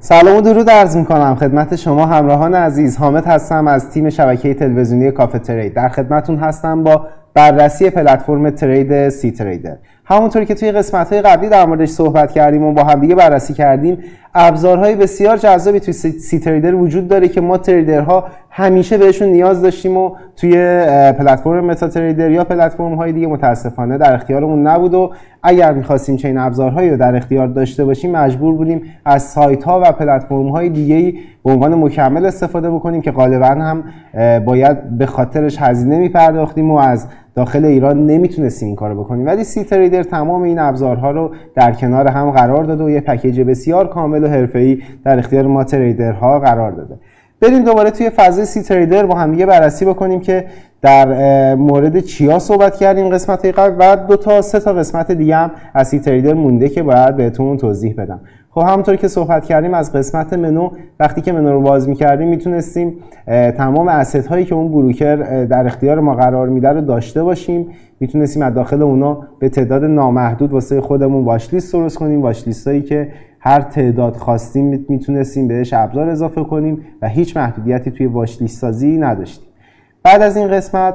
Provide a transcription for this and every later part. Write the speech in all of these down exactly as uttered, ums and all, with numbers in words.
سلام و درود عرض میکنم خدمت شما همراهان عزیز. حامد هستم از تیم شبکه تلویزیونی کافه ترید. در خدمتون هستم با بررسی پلتفرم ترید سی تریدر. همونطوری که توی قسمت‌های قبلی در موردش صحبت کردیم و با هم دیگه بررسی کردیم، ابزارهای بسیار جذابی توی سی تریدر وجود داره که ما تریدرها همیشه بهشون نیاز داشتیم و توی پلتفرم متا تریدر یا پلتفرم‌های دیگه متاسفانه در اختیارمون نبود و اگر می‌خواستیم چنین ابزارهایی رو در اختیار داشته باشیم مجبور بودیم از سایت‌ها و پلتفرم‌های دیگه‌ای به عنوان مکمل استفاده بکنیم که غالباً هم باید به خاطرش هزینه می‌پرداختیم و از داخل ایران نمیتونستیم این کارو بکنیم. ولی سی تریدر تمام این ابزارها رو در کنار هم قرار داده و یه پکیج بسیار کامل و حرفه‌ای در اختیار ما تریدرها قرار داده. بریم دوباره توی فضای سی تریدر با هم دیگه بررسی بکنیم که در مورد چیا صحبت کردیم قسمت قبل و دو تا سه تا قسمت دیگه هم از سی تریدر مونده که باید بهتون توضیح بدم. خب همونطور که صحبت کردیم از قسمت منو، وقتی که منو رو باز می‌کردیم میتونستیم تمام اسست هایی که اون بروکر در اختیار ما قرار میده رو داشته باشیم. میتونستیم از داخل اونا به تعداد نامحدود واسه خودمون واچ لیست درست کنیم، واچ لیستایی که هر تعداد خواستیم میتونستیم بهش ابزار اضافه کنیم و هیچ محدودیتی توی واچ لیست سازی نداشتیم. بعد از این قسمت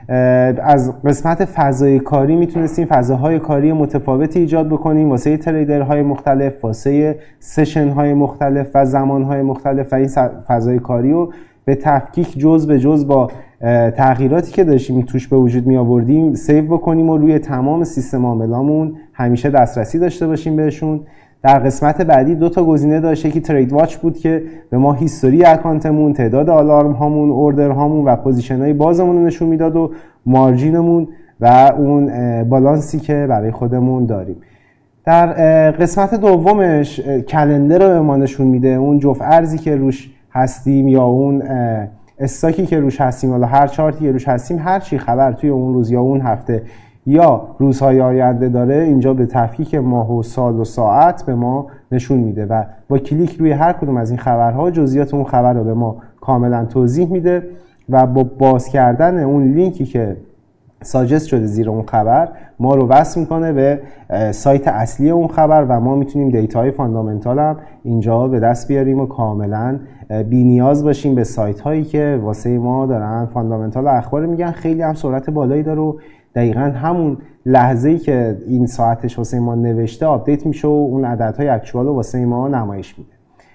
از قسمت فضای کاری میتونستیم فضاهای کاری متفاوتی ایجاد بکنیم واسه تریدرهای مختلف، واسه سشن‌های مختلف و زمان‌های مختلف و این فضای کاری رو به تفکیک جز به جز با تغییراتی که داشتیم توش به وجود می آوردیم سیو بکنیم و روی تمام سیستم عاملامون همیشه دسترسی داشته باشیم بهشون. در قسمت بعدی دو تا گزینه داشت، یکی ترید واچ بود که به ما هیستوری اکانتمون، تعداد آلارم هامون، اوردر هامون و پوزیشن های بازمون رو نشون میداد و مارجینمون و اون بالانسی که برای خودمون داریم. در قسمت دومش کلندر رو به ما نشون میده، اون جفت ارزی که روش هستیم یا اون استاکی که روش هستیم، حالا هر چارتی که روش هستیم، هر چی خبر توی اون روز یا اون هفته یا روزهای آینده داره اینجا به تفکیک ماه و سال و ساعت به ما نشون میده و با کلیک روی هر کدوم از این خبرها جزئیات اون خبر رو به ما کاملا توضیح میده و با باز کردن اون لینکی که ساجست شده زیر اون خبر ما رو وصل میکنه به سایت اصلی اون خبر و ما میتونیم دیتاهای فاندامنتال هم اینجا به دست بیاریم و کاملا بی نیاز باشیم به سایت هایی که واسه ما دارن فاندامنتال اخبار میگن. خیلی هم سرعت بالایی داره و دقیقاً همون لحظه‌ای که این ساعتش واسه ما نوشته آپدیت میشه و اون عددهای اکچوال رو واسه ما نمایش میده.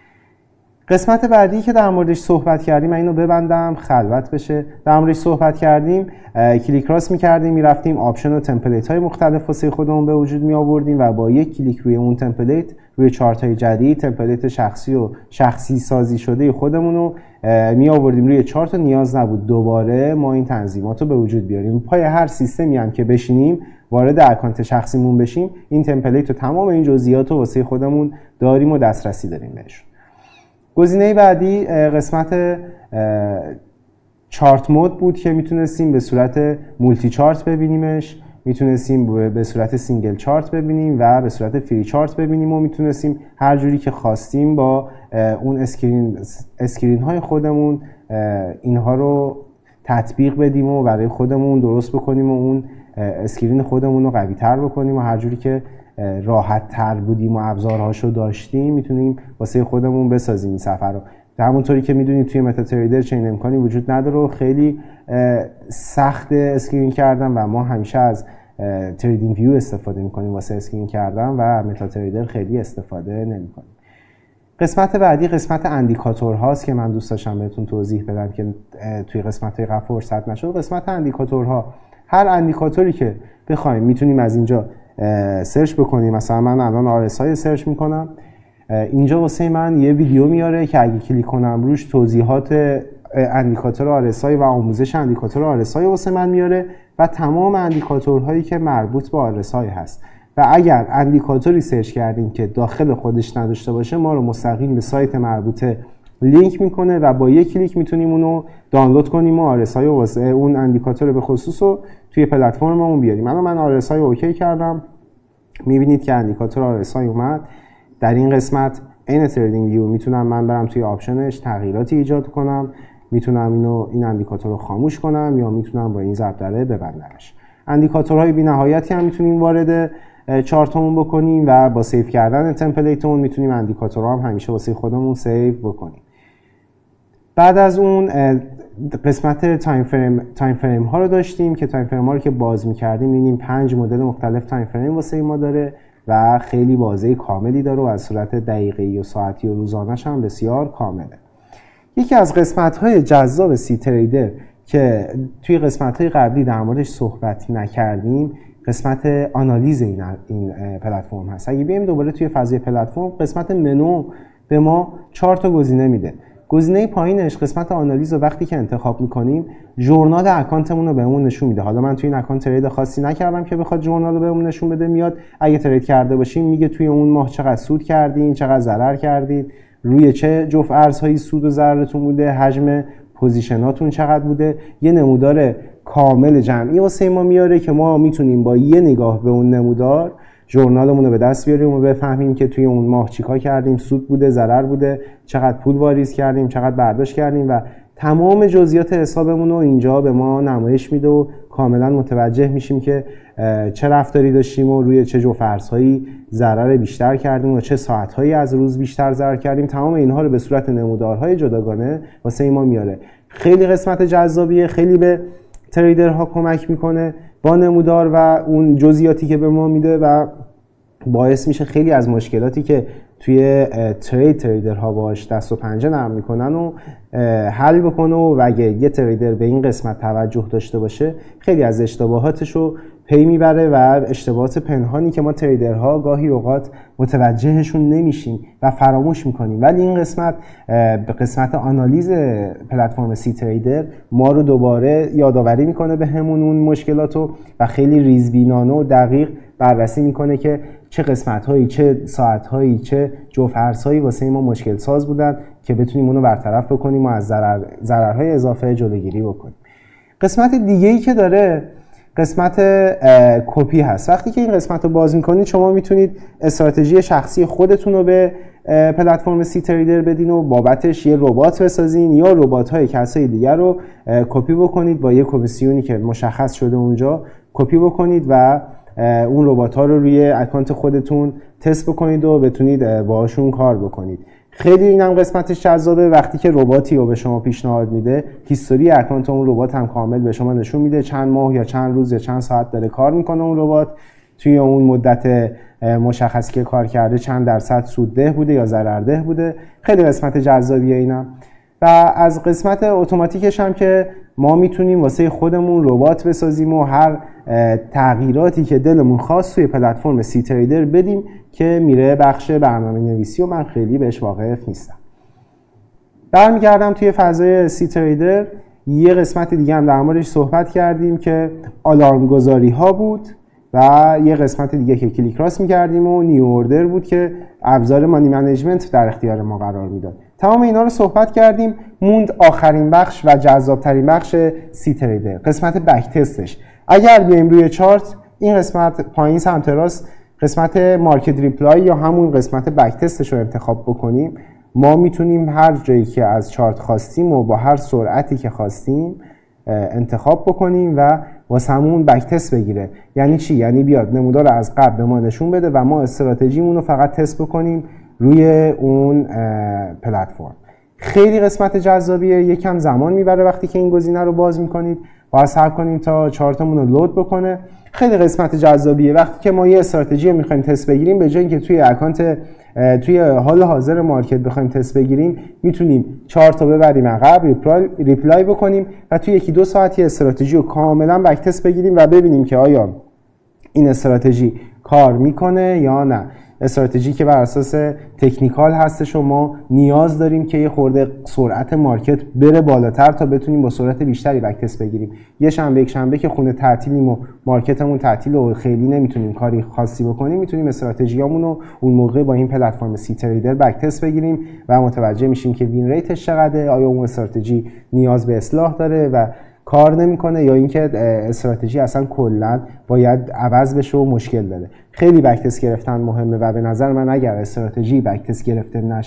قسمت بعدی که در موردش صحبت کردیم، من اینو ببندم خلوت بشه، در موردش صحبت کردیم، کلیک راست می‌کردیم میرفتیم آپشن و تمپلیت های مختلف واسه خودمون به وجود می آوردیم و با یک کلیک روی اون تمپلیت روی چارت های جدید تمپلیت شخصی و شخصی سازی شده خودمون رو می آوردیم روی چارت و نیاز نبود دوباره ما این تنظیمات رو به وجود بیاریم. پای هر سیستمی هم که بشینیم وارد اکانت شخصیمون بشیم این تمپلیت و تمام این جزئیات رو واسه خودمون داریم و دسترسی داریم بهشون. گزینه بعدی قسمت چارت مود بود که میتونستیم به صورت مولتی چارت ببینیمش، میتونستیم به صورت سینگل چارت ببینیم و به صورت فری چارت ببینیم و میتونستیم هر جوری که خواستیم با اون اسکرین اسکرین های خودمون اینها رو تطبیق بدیم و برای خودمون درست بکنیم و اون اسکرین خودمون رو قوی تر بکنیم و هر جوری که راحت تر بودیم و ابزارهاشو داشتیم میتونیم واسه خودمون بسازیم این سفر رو. همونطوری که میدونید توی متا تریدر چنین امکانی وجود نداره و خیلی سخت اسکرین کردن و ما همیشه از تریدینگ ویو استفاده میکنیم واسه اسکرین کردن و متا تریدر خیلی استفاده نمیکنیم. قسمت بعدی قسمت اندیکاتور هاست که من دوست داشتم بهتون توضیح بدم که توی قسمت های قبل فرصت نشد. قسمت اندیکاتورها، هر اندیکاتوری که بخوایم میتونیم از اینجا سرچ بکنیم. مثلا من الان آر اس آی سرچ میکنم، اینجا واسه من یه ویدیو میاره که اگه کلیک کنم روش توضیحات اندیکاتور آر اس آی و آموزش اندیکاتور آر اس آی واسه من میاره و تمام اندیکاتورهایی که مربوط به آر اس آی هست. و اگر اندیکاتوری سرچ کردیم که داخل خودش نداشته باشه ما رو مستقیم به سایت مربوطه لینک میکنه و با یک کلیک میتونیم اونو دانلود کنیم و آر اس آی واسه اون اندیکاتور به خصوص رو توی پلتفرممون بیاریم. اما من آر اس آی اوکی کردم، میبینید که اندیکاتور آر اس آی اومد. در این قسمت این تریدینگ ویو میتونم من برم توی آپشنش تغییراتی ایجاد کنم، میتونم اینو این اندیکاتور رو خاموش کنم یا میتونم با این ضرب دره ببندمش. اندیکاتورهای بی‌نهایتی هم میتونیم وارد چارتمون بکنیم و با سیو کردن تمپلیتمون میتونیم اندیکاتورها هم همیشه واسه خودمون سیو بکنیم. بعد از اون قسمت تایم فریم تایم فریم ها رو داشتیم که تایم فریم ها رو که باز می‌کردیم می‌بینیم پنج مدل مختلف تایم فریم واسه ما داره و خیلی بازه کاملی داره و از صورت دقیقه‌ای و ساعتی و روزانه‌ش هم بسیار کامله. یکی از قسمت‌های جذاب سی تریدر که توی قسمت‌های قبلی در موردش صحبت نکردیم قسمت آنالیز این این پلتفرم هست. اگه بیایم دوباره توی فضای پلتفرم قسمت منو به ما چهار تا گزینه میده. گزینه پایینش قسمت آنالیز رو وقتی که انتخاب میکنیم ژورنال اکانتمون رو بهمون نشون میده. حالا من توی این اکانت ترید خاصی نکردم که بخواد ژورنال رو بهمون نشون بده، میاد اگه ترید کرده باشیم میگه توی اون ماه چقدر سود کردین، چقدر ضرر کردین، روی چه جفت ارزهایی سود و ضررتون بوده، حجم پوزیشناتون چقدر بوده. یه نمودار کامل جمعی واسه ما میاره که ما میتونیم با یه نگاه به اون نمودار ژورنالمون رو به دست بیاریم و بفهمیم که توی اون ماه چیکار کردیم، سود بوده، ضرر بوده، چقدر پول واریز کردیم، چقدر برداشت کردیم و تمام جزئیات حسابمون رو اینجا به ما نمایش میده و کاملا متوجه میشیم که چه رفتاری داشتیم و روی چه جفت ارزهایی ضرر بیشتر کردیم و چه ساعتهایی از روز بیشتر ضرر کردیم. تمام اینها رو به صورت نمودارهای جداگانه واسه ما میاره. خیلی قسمت جذابیه، خیلی به تریدرها کمک میکنه با نمودار و اون جزئیاتی که به ما میده و باعث میشه خیلی از مشکلاتی که توی ترید تریدرها باش دست و پنجه نرم میکنن و حل بکنه و اگه یه تریدر به این قسمت توجه داشته باشه خیلی از اشتباهاتش رو پی میبره و اشتباهات پنهانی که ما تریدرها گاهی اوقات متوجهشون نمیشیم و فراموش میکنیم، ولی این قسمت به قسمت آنالیز پلتفرم سی تریدر ما رو دوباره یادآوری میکنه به همون اون مشکلاتو و خیلی ریزبینانه و دقیق بررسی میکنه که چه قسمت هایی، چه ساعت هایی، چه جفت ارزهایی واسه ما مشکل ساز بودن که بتونیم اونو برطرف بکنیم و از ضرر ضررهای اضافه جلوگیری بکنیم. قسمت دیگه ای که داره قسمت کپی هست. وقتی که این قسمت رو باز میکنید شما میتونید استراتژی شخصی خودتون رو به پلتفرم سی تریدر بدین و بابتش یه ربات بسازین یا ربات های کسای دیگر رو کپی بکنید با یه کمیسیونی که مشخص شده اونجا کپی بکنید و اون ربات ها رو روی اکانت خودتون تست بکنید و بتونید باهاشون کار بکنید. خیلی اینم قسمتش جذابه. وقتی که رباتی رو به شما پیشنهاد میده هیستوری اکانت اون ربات هم کامل به شما نشون میده، چند ماه یا چند روز یا چند ساعت داره کار میکنه اون ربات، توی اون مدت مشخصی که کار کرده چند درصد سودده بوده یا ضررده بوده. خیلی قسمت جذابیه اینم. و از قسمت اتوماتیکش هم که ما میتونیم واسه خودمون ربات بسازیم و هر تغییراتی که دلمون خواست توی پلتفرم سی تریدر بدیم که میره بخش برنامه نویسی و من خیلی بهش واقف نیستم. برمیگردم توی فضای سی تریدر. یه قسمت دیگه هم در موردش صحبت کردیم که آلارم گذاری ها بود و یه قسمت دیگه که کلیک راست میکردیم و نیو اوردر بود که ابزار مانی منیجمنت در اختیار ما قرار میداد. تمام اینا رو صحبت کردیم. موند آخرین بخش و جذابترین بخش سی تریدر، قسمت بک تستش. اگر بیایم روی چارت این قسمت پایین سمت راست قسمت مارکت ریپلای یا همون قسمت بک تستش رو انتخاب بکنیم، ما میتونیم هر جایی که از چارت خواستیم و با هر سرعتی که خواستیم انتخاب بکنیم و واسمون بک تست بگیره. یعنی چی؟ یعنی بیاد نمودار از قبل به ما نشون بده و ما استراتژیمون رو فقط تست بکنیم روی اون پلتفرم. خیلی قسمت جذابیه. یکم زمان میبره وقتی که این گزینه رو باز میکنید، باید صبر کنیم تا چارتمون رو لود بکنه. خیلی قسمت جذابیه. وقتی که ما یه استراتژی رو میخوایم تست بگیریم، به جای اینکه توی اکانت توی حال حاضر مارکت بخوایم تست بگیریم، میتونیم چارت رو ببریم عقب، ریپلای, ریپلای بکنیم و توی یکی دو ساعتی استراتژی رو کاملا بک تست بگیریم و ببینیم که آیا این استراتژی کار میکنه یا نه. استراتژی که بر اساس تکنیکال هستش و ما نیاز داریم که یه خورده سرعت مارکت بره بالاتر تا بتونیم با سرعت بیشتری بک تست بگیریم. یه شنبه یک شنبه که خونه تعطیلیم و مارکتمون تعطیل و خیلی نمیتونیم کاری خاصی بکنیم، میتونیم استراتژیامون رو اون موقع با این پلتفرم سی تریدر بک تست بگیریم و متوجه میشیم که وین ریتش چقدره، آیا اون استراتژی نیاز به اصلاح داره و کار نمیکنه یا اینکه استراتژی اصلا کلا باید عوض بشه و مشکل داره. خیلی بک تست گرفتن مهمه و به نظر من اگر استراتژی بک تست گرفته نشه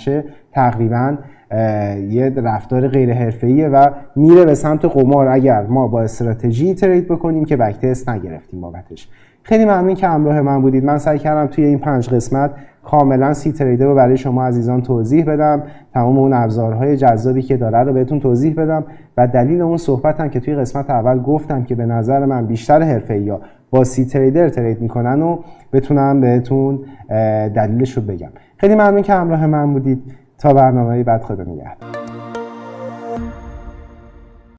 تقریبا یه رفتار غیر حرفه‌ایه و میره به سمت قمار اگر ما با استراتژی ترید بکنیم که بک تست نگرفتیم بابتش. خیلی ممنون که همراه من بودید. من سعی کردم توی این پنج قسمت کاملا سی تریدر رو برای شما عزیزان توضیح بدم، تمام اون ابزارهای جذابی که داره رو بهتون توضیح بدم و دلیل اون صحبتم که توی قسمت اول گفتم که به نظر من بیشتر حرفه‌ای‌ها با سی تریدر ترید میکنن و بتونم بهتون دلیلش رو بگم. خیلی ممنون که همراه من بودید. تا برنامه بعد، خدا نگهدار.